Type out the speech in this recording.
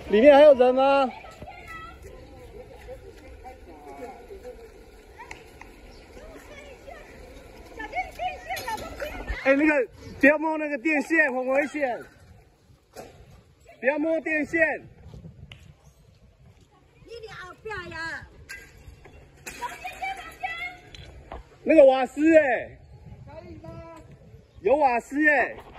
里面还有人吗？哎，那个不要摸那个电线，很危险。不要摸电线。 你俩不要呀！ 那个瓦斯哎，有瓦斯哎。